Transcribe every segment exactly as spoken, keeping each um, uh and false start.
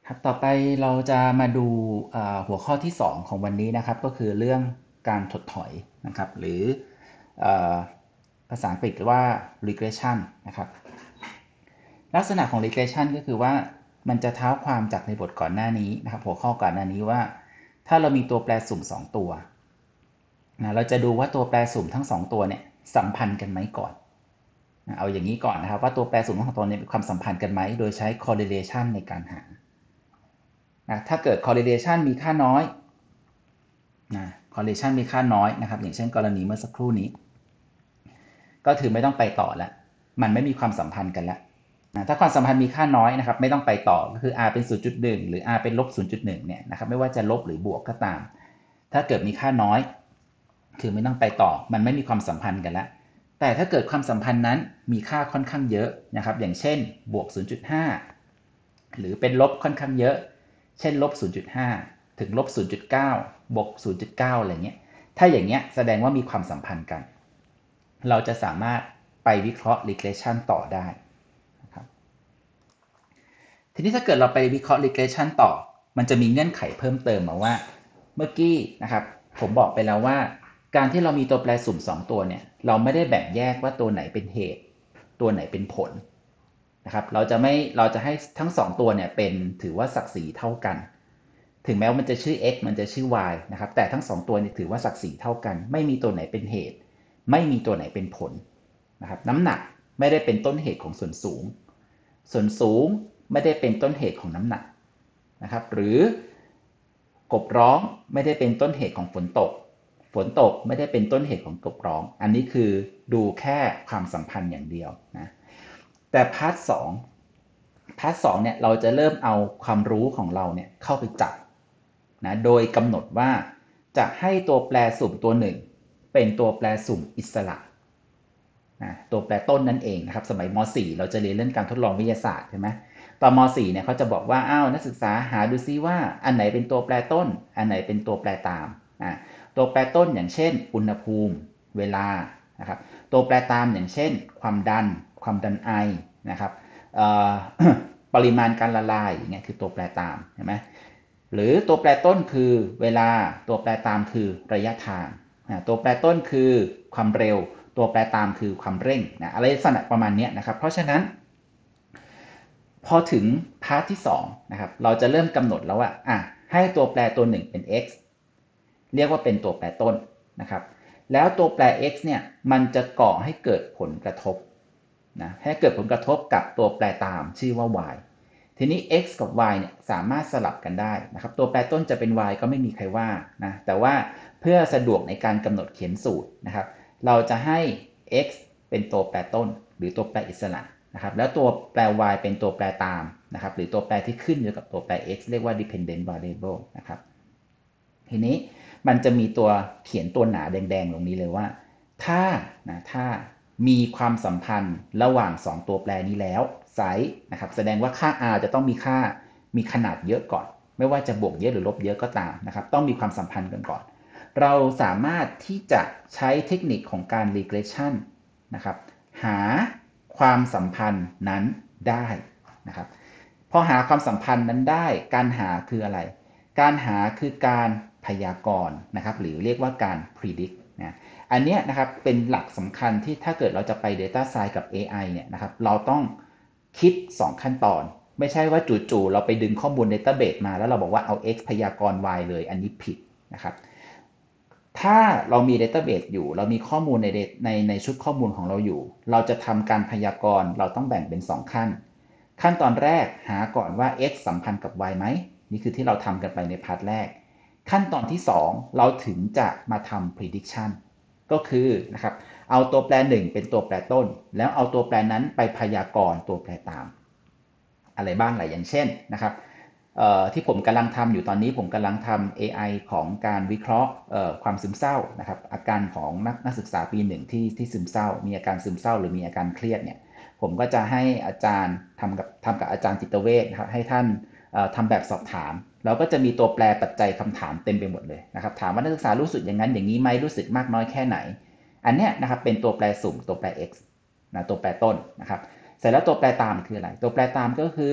ครับต่อไปเราจะมาดูหัวข้อที่สองของวันนี้นะครับก็คือเรื่องการถดถอยนะครับหรือภาษาอังกฤษว่า regression นะครับลักษณะของ regression ก็คือว่ามันจะเท้าความจากในบทก่อนหน้านี้นะครับหัวข้อก่อนหน้านี้ว่าถ้าเรามีตัวแปรสุ่มสองตัวนะเราจะดูว่าตัวแปรสุ่มทั้งสองตัวเนี่ยสัมพันธ์กันไหมก่อนนะเอาอย่างนี้ก่อนนะครับว่าตัวแปรสุ่มทั้งสองตัวเนี่ยมีความสัมพันธ์กันไหมโดยใช้ correlation ในการหานะถ้าเกิด correlation มีค่าน้อยนะ correlation มีค่าน้อยนะครับอย่างเช่นกรณีเมื่อสักครู่นี้ก็ถือไม่ต้องไปต่อแล้วมันไม่มีความสัมพันธ์กันแล้วนะถ้าความสัมพันธ์มีค่าน้อยนะครับไม่ต้องไปต่อก็คือ r เป็น ศูนย์จุดหนึ่ง หรือ r เป็นลบ ศูนย์จุดหนึ่ง เนี่ยนะครับไม่ว่าจะลบหรือบวกก็ตามถ้าเกิดมีค่าน้อยคือไม่ต้องไปต่อมันไม่มีความสัมพันธ์กันแล้วแต่ถ้าเกิดความสัมพันธ์นั้นมีค่าค่อนข้างเยอะนะครับอย่างเช่นบวก ศูนย์จุดห้า หรือเป็นลบค่อนข้างเยอะเช่นลบ ศูนย์จุดห้า ถึงลบ ศูนย์จุดเก้า บวก ศูนย์จุดเก้า อะไรเงี้ยถ้าอย่างเงี้ยแสดงว่ามีความสัมพันธ์กันเราจะสามารถไปวิเคราะห์ regression ต่อได้นะครับทีนี้ถ้าเกิดเราไปวิเคราะห์ regression ต่อมันจะมีเงื่อนไขเพิ่มเติมมาว่าเมื่อกี้นะครับผมบอกไปแล้วว่าการที่เรามีตัวแปรสุ่มสองตัวเนี่ยเราไม่ได้แบ่งแยกว่าตัวไหนเป็นเหตุตัวไหนเป็นผลนะครับเราจะไม่เราจะให้ทั้งสองตัวเนี่ยเป็นถือว่าศักดิ์ศรีเท่ากันถึงแม้ว่ามันจะชื่อ x มันจะชื่อ y นะครับแต่ทั้งสองตัวเนี่ยถือว่าศักดิ์ศรีเท่ากันไม่มีตัวไหนเป็นเหตุไม่มีตัวไหนเป็นผลนะครับน้ำหนักไม่ได้เป็นต้นเหตุของส่วนสูงส่วนสูงไม่ได้เป็นต้นเหตุของน้ำหนักนะครับหรือกบร้องไม่ได้เป็นต้นเหตุของฝนตกฝนตกไม่ได้เป็นต้นเหตุของกบร้องอันนี้คือดูแค่ความสัมพันธ์อย่างเดียวนะแต่พาร์ทสองพาร์ทสองเนี่ยเราจะเริ่มเอาความรู้ของเราเนี่ยเข้าไปจับนะโดยกำหนดว่าจะให้ตัวแปรสุ่มตัวหนึ่งเป็นตัวแปรสุ่มอิสระนะตัวแปรต้นนั่นเองนะครับสมัยม .สี่ เราจะเรียนเรื่องการทดลองวิทยาศาสตร์ใช่ไหมตอนม .สี่ เนี่ยเขาจะบอกว่าอ้าวนักศึกษาหาดูซิว่าอันไหนเป็นตัวแปรต้นอันไหนเป็นตัวแปรตามอ่าตัวแปรต้นอย่างเช่นอุณหภูมิเวลานะครับตัวแปรตามอย่างเช่นความดันความดันไอนะครับปริมาณการละลายอย่างเงี้ยคือตัวแปรตามเห็นไหมหรือตัวแปรต้นคือเวลาตัวแปรตามคือระยะทางตัวแปรต้นคือความเร็วตัวแปรตามคือความเร่งนะอะไรลักษณะประมาณนี้นะครับเพราะฉะนั้นพอถึงพาร์ทที่สองนะครับเราจะเริ่มกำหนดแล้วว่าอ่ะให้ตัวแปรตัวหนึ่งเป็น x เรียกว่าเป็นตัวแปรต้นนะครับแล้วตัวแปร x เนี่ยมันจะก่อให้เกิดผลกระทบนะให้เกิดผลกระทบกับตัวแปรตามชื่อว่า y ทีนี้ x กับ y เนี่ยสามารถสลับกันได้นะครับตัวแปรต้นจะเป็น y ก็ไม่มีใครว่านะแต่ว่าเพื่อสะดวกในการกำหนดเขียนสูตรนะครับเราจะให้ x เป็นตัวแปรต้นหรือตัวแปรอิสระนะครับแล้วตัวแปร y เป็นตัวแปรตามนะครับหรือตัวแปรที่ขึ้นอยู่กับตัวแปร x เรียกว่า dependent variable นะครับทีนี้มันจะมีตัวเขียนตัวหนาแดงๆตรงนี้เลยว่าถ้านะถ้ามีความสัมพันธ์ระหว่างสองตัวแปรนี้แล้วไซส์นะครับแสดงว่าค่า r จะต้องมีค่ามีขนาดเยอะก่อนไม่ว่าจะบวกเยอะหรือลบเยอะก็ตามนะครับต้องมีความสัมพันธ์กันก่อนเราสามารถที่จะใช้เทคนิคของการ regression นะครับหาความสัมพันธ์นั้นได้นะครับพอหาความสัมพันธ์นั้นได้การหาคืออะไรการหาคือการพยากรณ์นะครับหรือเรียกว่าการ predict นะอันนี้นะครับเป็นหลักสำคัญที่ถ้าเกิดเราจะไป data science กับ เอ ไอ เนี่ยนะครับเราต้องคิดสองขั้นตอนไม่ใช่ว่าจู่ๆเราไปดึงข้อมูล database มาแล้วเราบอกว่าเอา x พยากรณ์ y เลยอันนี้ผิดนะครับถ้าเรามี database อยู่เรามีข้อมูลในในในชุดข้อมูลของเราอยู่เราจะทำการพยากรณ์เราต้องแบ่งเป็นสองขั้นขั้นตอนแรกหาก่อนว่า x สัมพันธ์กับ y ไหมนี่คือที่เราทำกันไปในพาร์ทแรกขั้นตอนที่สองเราถึงจะมาทำ prediction ก็คือนะครับเอาตัวแปรหนึ่งเป็นตัวแปรต้นแล้วเอาตัวแปรนั้นไปพยากรณ์ตัวแปรตามอะไรบ้างหลายอย่างเช่นนะครับที่ผมกำลังทำอยู่ตอนนี้ผมกำลังทำ เอ ไอ ของการวิเคราะห์ความซึมเศร้านะครับอาการของนักนักศึกษาปีหนึ่งที่ที่ซึมเศร้ามีอาการซึมเศร้าหรือมีอาการเครียดเนี่ยผมก็จะให้อาจารย์ทำกับทำกับอาจารย์จิตเวชนะครับให้ท่านทำแบบสอบถามแล้วก็จะมีตัวแปรปัจจัยคำถามเต็มไปหมดเลยนะครับถามว่านักศึกษารู้สึกอย่างนั้นอย่างนี้ไหมรู้สึกมากน้อยแค่ไหนอันเนี้ยนะครับเป็นตัวแปรสุ่มตัวแปร x นะตัวแปรต้นนะครับเสร็จแล้วตัวแปรตามคืออะไรตัวแปรตามก็คือ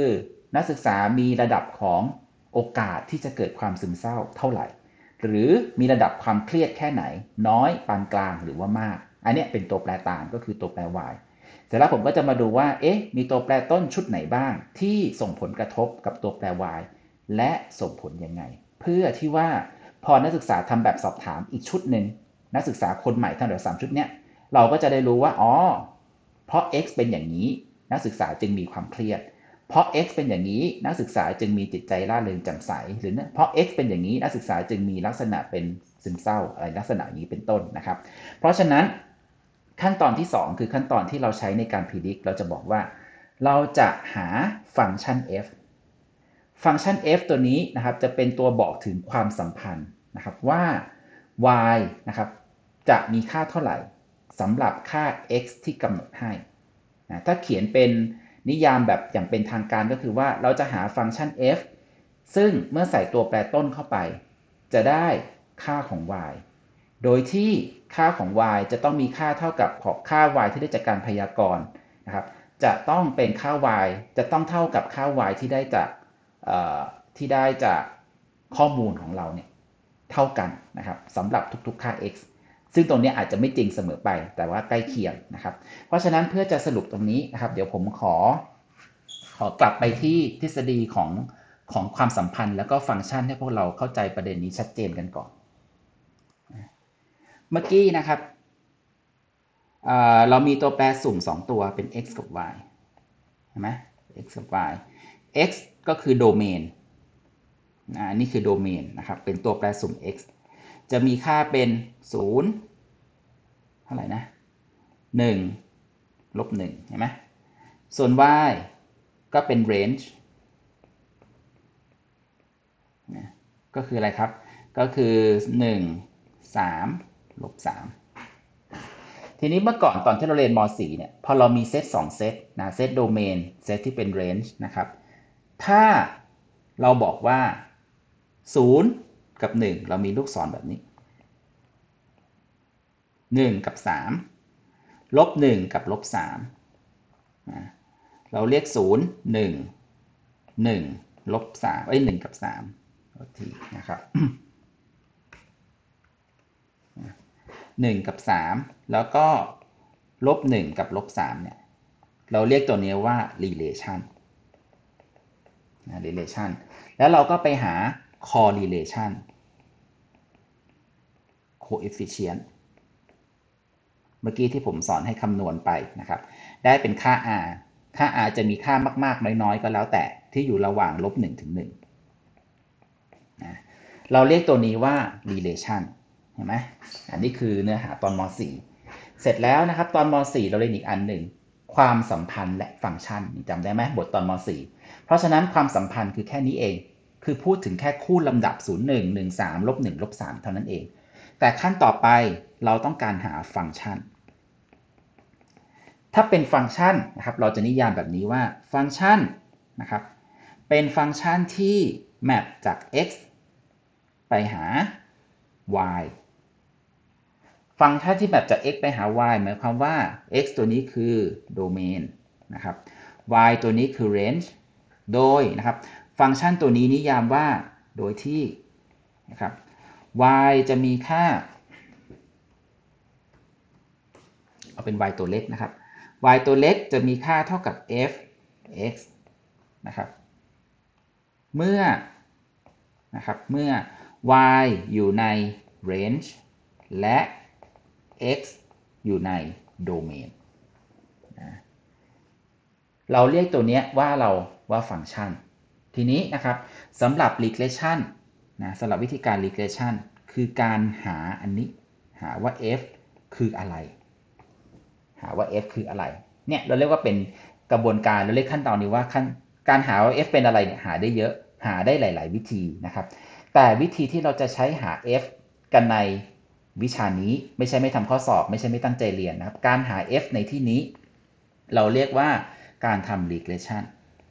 นักศึกษามีระดับของโอกาสที่จะเกิดความซึมเศร้าเท่าไหร่หรือมีระดับความเครียดแค่ไหนน้อยปานกลางหรือว่ามากอันนี้เป็นตัวแปรต่างก็คือตัวแปร y เสร็จแล้วผมก็จะมาดูว่าเอ๊ะมีตัวแปรต้นชุดไหนบ้างที่ส่งผลกระทบกับตัวแปร y และส่งผลยังไงเพื่อที่ว่าพอนักศึกษาทำแบบสอบถามอีกชุดหนึ่งนักศึกษาคนใหม่ทั้งแบบสามชุดเนี้ยเราก็จะได้รู้ว่าอ๋อเพราะ x เป็นอย่างนี้นักศึกษาจึงมีความเครียดเพราะ x เป็นอย่างนี้นักศึกษาจึงมีจิตใจร่าเริงแจ่มใสหรือเพราะ x เป็นอย่างนี้นักศึกษาจึงมีลักษณะเป็นซึมเศร้าอะไรลักษณะนี้เป็นต้นนะครับเพราะฉะนั้นขั้นตอนที่สองคือขั้นตอนที่เราใช้ในการ predict เราจะบอกว่าเราจะหาฟังก์ชัน f ฟังก์ชัน f ตัวนี้นะครับจะเป็นตัวบอกถึงความสัมพันธ์นะครับว่า y นะครับจะมีค่าเท่าไหร่สำหรับค่า x ที่กำหนดให้นะถ้าเขียนเป็นนิยามแบบอย่างเป็นทางการก็คือว่าเราจะหาฟังก์ชัน f ซึ่งเมื่อใส่ตัวแปรต้นเข้าไปจะได้ค่าของ y โดยที่ค่าของ y จะต้องมีค่าเท่ากับค่า y ที่ได้จากการพยากรณ์นะครับจะต้องเป็นค่า y จะต้องเท่ากับค่า y ที่ได้จากที่ได้จากข้อมูลของเราเนี่ยเท่ากันนะครับสำหรับทุกๆค่า x ซึ่งตรงนี้อาจจะไม่จริงเสมอไปแต่ว่าใกล้เคียงนะครับเพราะฉะนั้นเพื่อจะสรุปตรงนี้นะครับเดี๋ยวผมขอขอกลับไปที่ทฤษฎีของของความสัมพันธ์แล้วก็ฟังก์ชันให้พวกเราเข้าใจประเด็นนี้ชัดเจนกันก่อนเมื่อกี้นะครับเรามีตัวแปรสุ่มสองตัวเป็น x กับ y เห็นไหม x กับ y x ก็คือโดเมนอันนี้คือโดเมนนะครับเป็นตัวแปรสุ่ม x จะมีค่าเป็นศูนย์เท่าไหร่นะหนึ่งลบหนึ่งเห็นไหมส่วน y ก็เป็น range นะก็คืออะไรครับก็คือหนึ่ง สามลบสามทีนี้เมื่อก่อนตอนที่เราเรียนม .สี่ เนี่ยพอเรามีเซตสองเซตนะเซตโดเมนเซตที่เป็น range นะครับถ้าเราบอกว่าศูนย์กับหนึ่งเรามีลูกศรแบบนี้หนึ่งกับสามลบหนึ่งกับลบสามนะเราเรียกศูนย์ หนึ่ง หนึ่งลบสามเอ้ยหนึ่งกับสามทีนะครับหนึ่งกับสามแล้วก็ลบหนึ่งกับลบสามเนี่ยเราเรียกตัวนี้ว่า relation นะ relation แล้วเราก็ไปหา correlation coefficient เมื่อกี้ที่ผมสอนให้คำนวณไปนะครับได้เป็นค่า r ค่า r จะมีค่ามากๆน้อยๆก็แล้วแต่ที่อยู่ระหว่างลบหนึ่งถึงหนึ่งนะเราเรียกตัวนี้ว่า relation เห็นไหมอันนี้คือเนื้อหาตอนม .สี่ เสร็จแล้วนะครับตอนม .สี่ เราเรียนอีกอันหนึ่งความสัมพันธ์และฟังก์ชันจำได้ไหมบทตอนม .สี่ เพราะฉะนั้นความสัมพันธ์คือแค่นี้เองคือพูดถึงแค่คู่ลำดับศูนย์ หนึ่ง หนึ่ง สาม ลบหนึ่ง ลบสามเท่านั้นเองแต่ขั้นต่อไปเราต้องการหาฟังก์ชันถ้าเป็นฟังก์ชันนะครับเราจะนิยามแบบนี้ว่าฟังก์ชันนะครับเป็นฟังก์ชันที่แมปจาก x ไปหา y ฟังก์ชันที่แมปจาก x ไปหา y หมายความว่า x ตัวนี้คือโดเมนนะครับ y ตัวนี้คือ range โดยนะครับฟังก์ชันตัวนี้นิยามว่าโดยที่นะครับ y จะมีค่าเอาเป็น y ตัวเล็กนะครับ y ตัวเล็กจะมีค่าเท่ากับ f x นะครับเมื่อนะครับเมื่อ y อยู่ใน range และ x อยู่ในโดเมนนะเราเรียกตัวนี้ว่าเราว่าฟังก์ชันทีนี้นะครับสำหรับ regression นะสำหรับวิธีการ regression คือการหาอันนี้หาว่า f คืออะไรหาว่า f คืออะไรเนี่ยเราเรียกว่าเป็นกระบวนการเราเรียกขั้นตอนนี้ว่าขั้นการหาว่า f เป็นอะไรเนี่ยหาได้เยอะหาได้หลายๆวิธีนะครับแต่วิธีที่เราจะใช้หา f กันในวิชานี้ไม่ใช่ไม่ทำข้อสอบไม่ใช่ไม่ตั้งใจเรียนนะครับการหา f ในที่นี้เราเรียกว่าการทำ regression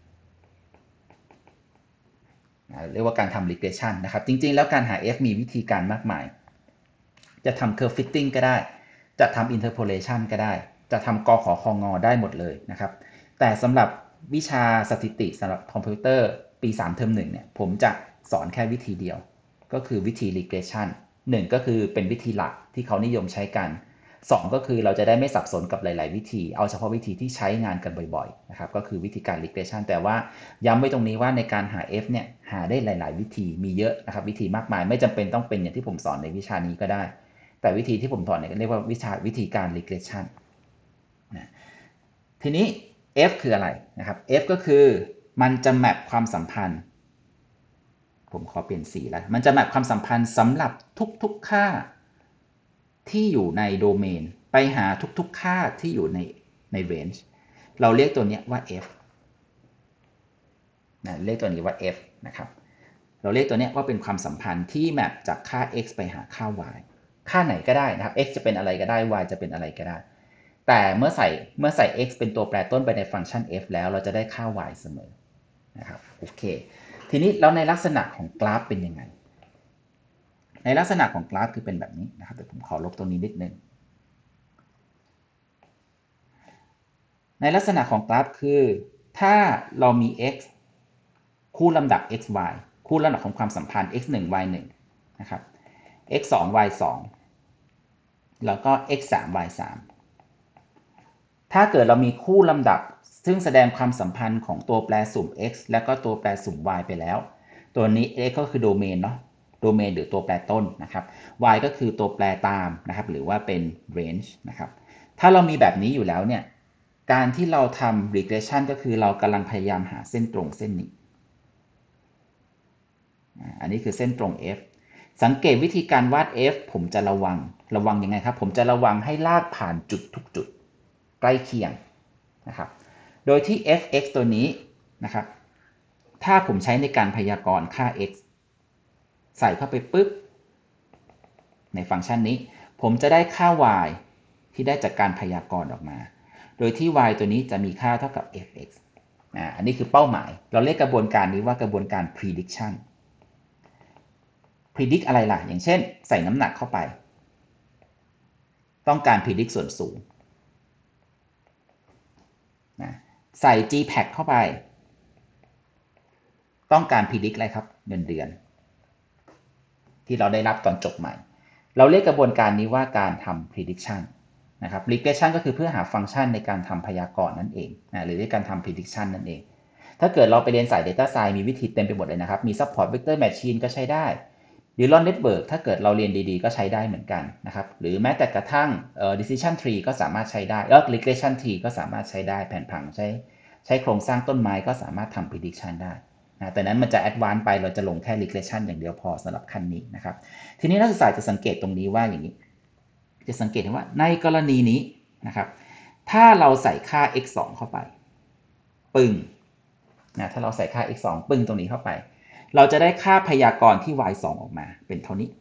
เรียกว่าการทำ regression นะครับจริงๆแล้วการหา f มีวิธีการมากมายจะทำ curve fitting ก็ได้จะทำ interpolation ก็ได้จะทำกขอคองอได้หมดเลยนะครับแต่สำหรับวิชาสถิติสำหรับคอมพิวเตอร์ปีสามเทอมหนึ่งเนี่ยผมจะสอนแค่วิธีเดียวก็คือวิธี regression หนึ่งก็คือเป็นวิธีหลักที่เขานิยมใช้กันสองก็คือเราจะได้ไม่สับสนกับหลายๆวิธีเอาเฉพาะวิธีที่ใช้งานกันบ่อยๆนะครับก็คือวิธีการ regression แต่ว่าย้ำไว้ตรงนี้ว่าในการหา f เนี่ยหาได้หลายๆวิธีมีเยอะนะครับวิธีมากมายไม่จำเป็นต้องเป็นอย่างที่ผมสอนในวิชานี้ก็ได้แต่วิธีที่ผมสอนเนี่ยเรียกว่าวิชาวิธีการ regression นะทีนี้ f คืออะไรนะครับ f ก็คือมันจะแมปความสัมพันธ์ผมขอเปลี่ยนสีแล้วมันจะแมปความสัมพันธ์สำหรับทุกๆค่าที่อยู่ในโดเมนไปหาทุกๆค่าที่อยู่ในใน range เราเรียกตัวนี้ว่า f นะเรียกตัวนี้ว่า f นะครับเราเรียกตัวนี้ว่าเป็นความสัมพันธ์ที่แมปจากค่า x ไปหาค่า y ค่าไหนก็ได้นะครับ x จะเป็นอะไรก็ได้ y จะเป็นอะไรก็ได้แต่เมื่อใส่เมื่อใส่ x เป็นตัวแปรต้นไปในฟังก์ชัน f แล้วเราจะได้ค่า y เสมอนะครับโอเคทีนี้แล้วในลักษณะของกราฟเป็นยังไงในลักษณะของกราฟคือเป็นแบบนี้นะครับเดี๋ยวผมขอลบตรงนี้นิดนึงในลักษณะของกราฟคือถ้าเรามี x คู่ลำดับ x y คู่ลำดับของความสัมพันธ์ x หนึ่ง y หนึ่งนะครับ x สอง y สองแล้วก็ x สาม y สามถ้าเกิดเรามีคู่ลำดับซึ่งแสดงความสัมพันธ์ของตัวแปรสุ่ม x และก็ตัวแปรสุ่ม y ไปแล้วตัวนี้ x ก็คือโดเมนเนาะโดเมนหรือตัวแปรต้นนะครับ y ก็คือตัวแปรตามนะครับหรือว่าเป็น range นะครับถ้าเรามีแบบนี้อยู่แล้วเนี่ยการที่เราทำ regression ก็คือเรากำลังพยายามหาเส้นตรงเส้นนี้อันนี้คือเส้นตรง f สังเกตวิธีการวาด f ผมจะระวังระวังยังไงครับผมจะระวังให้ลากผ่านจุดทุกจุดใกล้เคียงนะครับโดยที่ f(x) ตัวนี้นะครับถ้าผมใช้ในการพยากรณ์ค่า x ใส่เข้าไปปุ๊บในฟังก์ชันนี้ผมจะได้ค่า y ที่ได้จากการพยากรณ์ออกมาโดยที่ y ตัวนี้จะมีค่าเท่ากับ f(x) อ่าอันนี้คือเป้าหมายเราเรียกกระบวนการนี้ว่ากระบวนการ prediction predict อะไรล่ะอย่างเช่นใส่น้ำหนักเข้าไปต้องการ predict ส่วนสูงนะใส่ จี แพค เข้าไปต้องการ predict อะไรครับเงินเดือนที่เราได้รับตอนจบใหม่เราเรียกกระบวนการนี้ว่าการทำ prediction นะครับ regression ก็คือเพื่อหาฟังก์ชันในการทำพยากรณ์นั่นเองนะหรือในการทำ prediction นั่นเองถ้าเกิดเราไปเรียนสาย data science มีวิธีเต็มไปหมดเลยนะครับมี support vector machine ก็ใช้ได้neural network ถ้าเกิดเราเรียนดีๆก็ใช้ได้เหมือนกันนะครับหรือแม้แต่กระทั่ง decision tree ก็สามารถใช้ได้แล้ว regression tree ก็สามารถใช้ได้แผนผังใช้ใช้โครงสร้างต้นไม้ก็สามารถทำ prediction ได้นะแต่นั้นมันจะ advance ไปเราจะลงแค่ regression อย่างเดียวพอสำหรับขั้นนี้นะครับทีนี้นักศึกษาจะสังเกตตรงนี้ว่าอย่างนี้จะสังเกตว่าในกรณีนี้นะครับถ้าเราใส่ค่า x สอง เข้าไปปึ้งนะถ้าเราใส่ค่า x สอง ปึ้งตรงนี้เข้าไปเราจะได้ค่าพยากรณ์ที่ y สอง ออกมาเป็นเท่านี้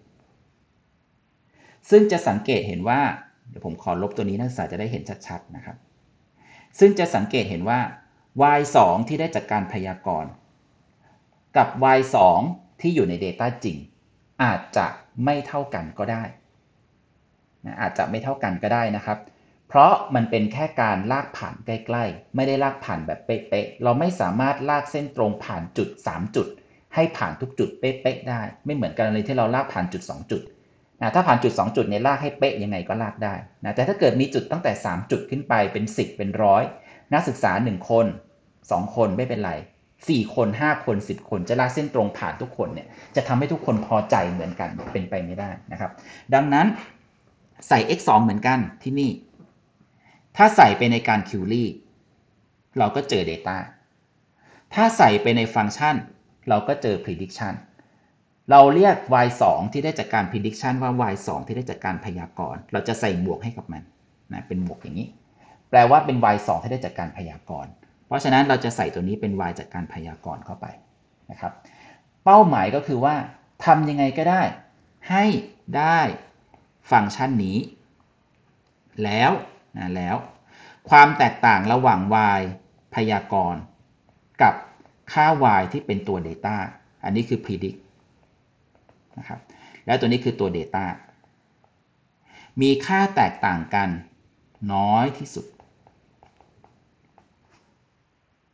ซึ่งจะสังเกตเห็นว่าเดี๋ยวผมขอลบตัวนี้นักศึกษาจะได้เห็นชัดๆนะครับซึ่งจะสังเกตเห็นว่า y สอง ที่ได้จากการพยากรณ์กับ y สอง ที่อยู่ใน Data จริงอาจจะไม่เท่ากันก็ได้นะอาจจะไม่เท่ากันก็ได้นะครับเพราะมันเป็นแค่การลากผ่านใกล้ๆไม่ได้ลากผ่านแบบเป๊ะๆเราไม่สามารถลากเส้นตรงผ่านจุดสามจุดให้ผ่านทุกจุดเป๊ะๆได้ไม่เหมือนกันเลยที่เราลากผ่านจุดสองจุดนะถ้าผ่านจุดสองจุดเนี่ยลากให้เป๊ะยังไงก็ลากได้นะแต่ถ้าเกิดมีจุดตั้งแต่สามจุดขึ้นไปเป็นสิบเป็นร้อยนักศึกษาหนึ่งคนสองคนไม่เป็นไรสี่คนห้าคนสิบคนจะลากเส้นตรงผ่านทุกคนเนี่ยจะทำให้ทุกคนพอใจเหมือนกันเป็นไปไม่ได้นะครับดังนั้นใส่ x สอง เหมือนกันที่นี่ถ้าใส่ไปในการ query เราก็เจอ data ถ้าใส่ไปในฟังก์ชันเราก็เจอ prediction เราเรียก y สอง ที่ได้จากการ prediction ว่า y สอง ที่ได้จากการพยากรณ์เราจะใส่หมวกให้กับมันนะเป็นหมวกอย่างนี้แปลว่าเป็น y สอง ที่ได้จากการพยากรณ์เพราะฉะนั้นเราจะใส่ตัวนี้เป็น y จากการพยากรณ์เข้าไปนะครับเป้าหมายก็คือว่าทำยังไงก็ได้ให้ได้ฟังก์ชันนี้แล้วนะแล้วความแตกต่างระหว่าง y พยากรณ์กับค่า y ที่เป็นตัว data อันนี้คือ predict นะครับแล้วตัวนี้คือตัว data มีค่าแตกต่างกันน้อยที่สุด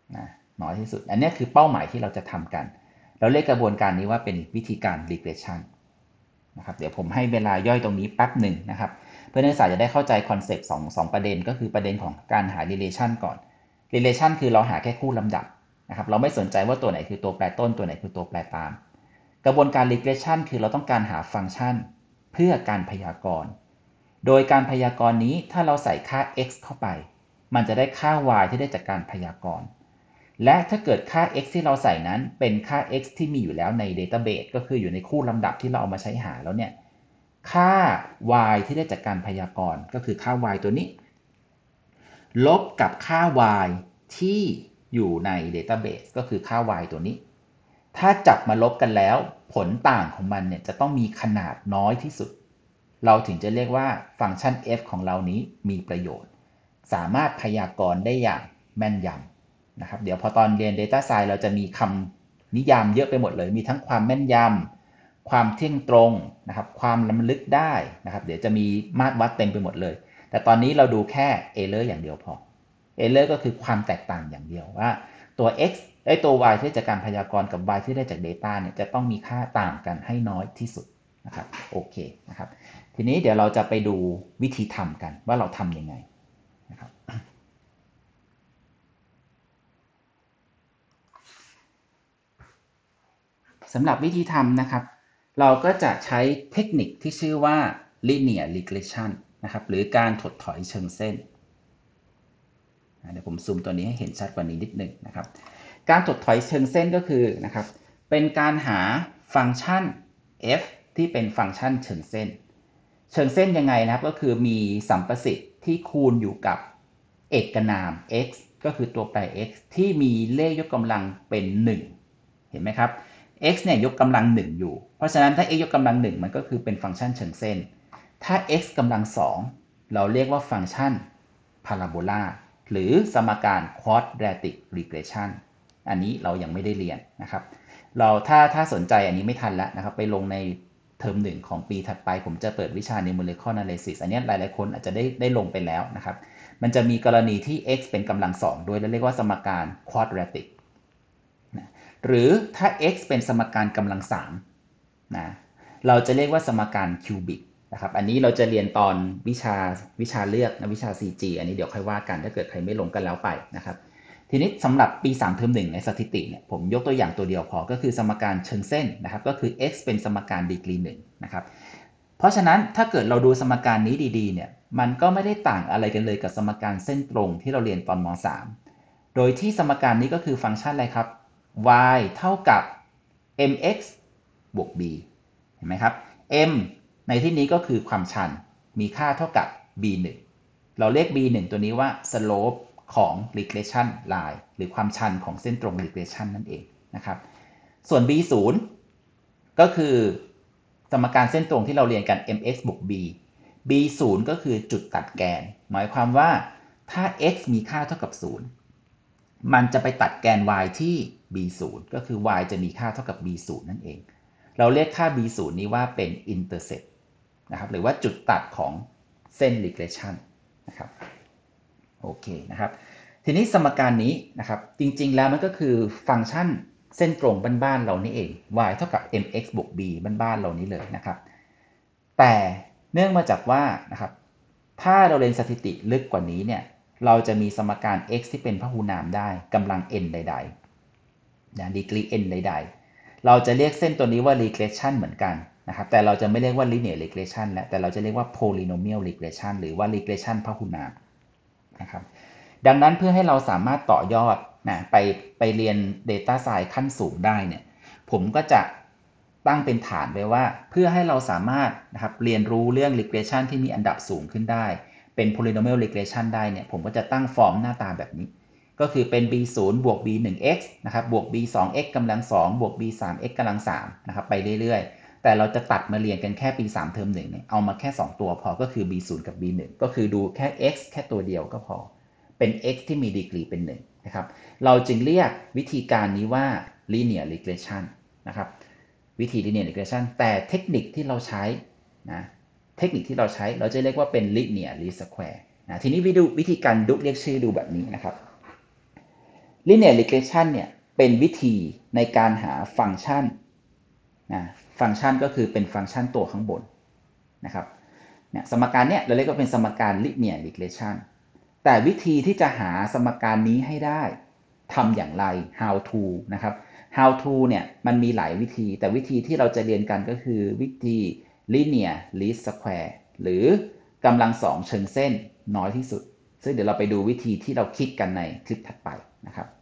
นะน้อยที่สุดอันนี้คือเป้าหมายที่เราจะทำกันเราเรียกกระบวนการนี้ว่าเป็นวิธีการ regression นะครับเดี๋ยวผมให้เวลาย่อยตรงนี้แป๊บหนึ่งนะครับเพื่อนักศึกษาจะได้เข้าใจคอนเซปต์สอง สองประเด็นก็คือประเด็นของการหา relation ก่อน relation คือเราหาแค่คู่ลำดับนะครับเราไม่สนใจว่าตัวไหนคือตัวแปรต้นตัวไหนคือตัวแปรตามกระบวนการ regression คือเราต้องการหาฟังก์ชันเพื่อการพยากรณ์โดยการพยากรณ์นี้ถ้าเราใส่ค่า x เข้าไปมันจะได้ค่า y ที่ได้จากการพยากรณ์และถ้าเกิดค่า x ที่เราใส่นั้นเป็นค่า x ที่มีอยู่แล้วใน database ก็คืออยู่ในคู่ลำดับที่เราเอามาใช้หาแล้วเนี่ยค่า y ที่ได้จากการพยากรณ์ก็คือค่า y ตัวนี้ลบกับค่า y ที่อยู่ใน database ก็คือค่า y ตัวนี้ถ้าจับมาลบกันแล้วผลต่างของมันเนี่ยจะต้องมีขนาดน้อยที่สุดเราถึงจะเรียกว่าฟังก์ชัน f ของเรานี้มีประโยชน์สามารถพยากรณ์ได้อย่างแม่นยำนะครับเดี๋ยวพอตอนเรียน Data Science เราจะมีคำนิยามเยอะไปหมดเลยมีทั้งความแม่นยำความเที่ยงตรงนะครับความล้ำลึกได้นะครับเดี๋ยวจะมีมาตรวัดเต็มไปหมดเลยแต่ตอนนี้เราดูแค่ error อย่างเดียวพอ error ก็คือความแตกต่างอย่างเดียวว่าตัว x ไอ้ตัว y ที่ได้จากการพยากรณ์กับ y ที่ได้จาก data เนี่ยจะต้องมีค่าต่างกันให้น้อยที่สุดนะครับโอเคนะครับทีนี้เดี๋ยวเราจะไปดูวิธีทำกันว่าเราทำยังไงนะครับสำหรับวิธีทำนะครับเราก็จะใช้เทคนิคที่ชื่อว่า linear regression นะครับหรือการถดถอยเชิงเส้นเดี๋ยวผมซูมตัวนี้ให้เห็นชัดกว่านี้นิดนึงนะครับการถดถอยเชิงเส้นก็คือนะครับเป็นการหาฟังก์ชัน f ที่เป็นฟังก์ชันเชิงเส้นเชิงเส้นยังไงนะครับก็คือมีสัมประสิทธิ์ที่คูณอยู่กับเอกนาม x ก็คือตัวแปร x ที่มีเลขยกกำลังเป็นหนึ่งเห็นไหมครับ x เนี่ยยกกำลังหนึ่งอยู่เพราะฉะนั้นถ้า x ยกกำลังหนึ่งมันก็คือเป็นฟังก์ชันเชิงเส้นถ้า x กำลังสองเราเรียกว่าฟังก์ชันพาราโบลาหรือสมการ quadratic regression อันนี้เรายังไม่ได้เรียนนะครับเราถ้าถ้าสนใจอันนี้ไม่ทันแล้วนะครับไปลงในเทอมหนึ่งของปีถัดไปผมจะเปิดวิชา numerical analysis อันนี้หลายๆคนอาจจะได้ได้ลงไปแล้วนะครับมันจะมีกรณีที่ x เป็นกำลังสองด้วยแล้วเรียกว่าสมการ quadratic นะหรือถ้า x เป็นสมการกำลังสามนะเราจะเรียกว่าสมการคิวบิกนะครับอันนี้เราจะเรียนตอนวิชาวิชาเลือกนะวิชา ซี จี อันนี้เดี๋ยวค่อยว่ากันถ้าเกิดใครไม่ลงกันแล้วไปนะครับทีนี้สำหรับปีสามเทอมหนึ่งในสถิติเนี่ยผมยกตัวอย่างตัวเดียวพอก็คือสมการเชิงเส้นนะครับก็คือ x เป็นสมการดีกรีหนึ่งนะครับเพราะฉะนั้นถ้าเกิดเราดูสมการนี้ดีๆเนี่ยมันก็ไม่ได้ต่างอะไรกันเลยกับสมการเส้นตรงที่เราเรียนตอนม.สาม โดยที่สมการนี้ก็คือฟังก์ชันอะไรครับ y เท่ากับ mx บวก b เห็นไหมครับ m ในที่นี้ก็คือความชันมีค่าเท่ากับ b หนึ่ง เราเรียก b หนึ่ง ตัวนี้ว่า slope ของ regression line หรือความชันของเส้นตรง regression นั่นเองนะครับส่วน b ศูนย์ ก็คือสมการเส้นตรงที่เราเรียนกัน mx บวก b b ศูนย์ ก็คือจุดตัดแกนหมายความว่าถ้า x มีค่าเท่ากับศูนย์มันจะไปตัดแกน y ที่ b ศูนย์ ก็คือ y จะมีค่าเท่ากับ b ศูนย์ นั่นเองเราเรียกค่า b ศูนย์ นี้ว่าเป็น intercept นะครับหรือว่าจุดตัดของเส้น regression นะครับโอเคนะครับทีนี้สมการนี้นะครับจริงๆแล้วมันก็คือฟังก์ชันเส้นตรงบ้านๆเรานี่เอง y เท่ากับ mx บวก b บ้านๆเรานี้เลยนะครับแต่เนื่องมาจากว่านะครับถ้าเราเรียนสถิติลึกกว่านี้เนี่ยเราจะมีสมการ x ที่เป็นพหูนามได้กำลัง n ใดๆนะดีกรี n ใดๆเราจะเรียกเส้นตัวนี้ว่า regression เหมือนกันนะครับแต่เราจะไม่เรียกว่า linear regression แล้วแต่เราจะเรียกว่า polynomial regression หรือว่า regression พหูนามนะครับดังนั้นเพื่อให้เราสามารถต่อยอดนะไปไปเรียน Data Science ขั้นสูงได้เนี่ยผมก็จะตั้งเป็นฐานไว้ว่าเพื่อให้เราสามารถนะครับเรียนรู้เรื่อง regression ที่มีอันดับสูงขึ้นได้เป็น polynomial regression ได้เนี่ยผมก็จะตั้งฟอร์มหน้าตาแบบนี้ก็คือเป็น b ศูนย์ บวก b หนึ่ง x นะครับบวก b สอง x กำลังสองบวก b สาม x กำลังสามนะครับไปเรื่อยๆแต่เราจะตัดมาเรียนกันแค่ปีสามเทอมหนึ่งเนี่ยเอามาแค่สองตัวพอก็คือ b ศูนย์ กับ b หนึ่งก็คือดูแค่ x แค่ตัวเดียวก็พอเป็น x ที่มีดีกรีเป็นหนึ่งนะครับเราจึงเรียกวิธีการนี้ว่า linear regression นะครับวิธี linear regression แต่เทคนิคที่เราใช้นะเทคนิคที่เราใช้เราจะเรียกว่าเป็น linear least square นะทีนี้วิธีวิธีการดูเรียกชื่อดูแบบนี้นะครับ linear regression เนี่ยเป็นวิธีในการหาฟังก์ชันนะฟังก์ชันก็คือเป็นฟังก์ชันตัวข้างบนนะครับเนี่ยสมการเนี่ยเราเรียกว่าเป็นสมการ linear regression แต่วิธีที่จะหาสมการนี้ให้ได้ทำอย่างไร how to นะครับ how to เนี่ยมันมีหลายวิธีแต่วิธีที่เราจะเรียนกันก็คือวิธี linear least square หรือกำลังสองเชิงเส้นน้อยที่สุดซึ่งเดี๋ยวเราไปดูวิธีที่เราคิดกันในคลิปถัดไปนะครับ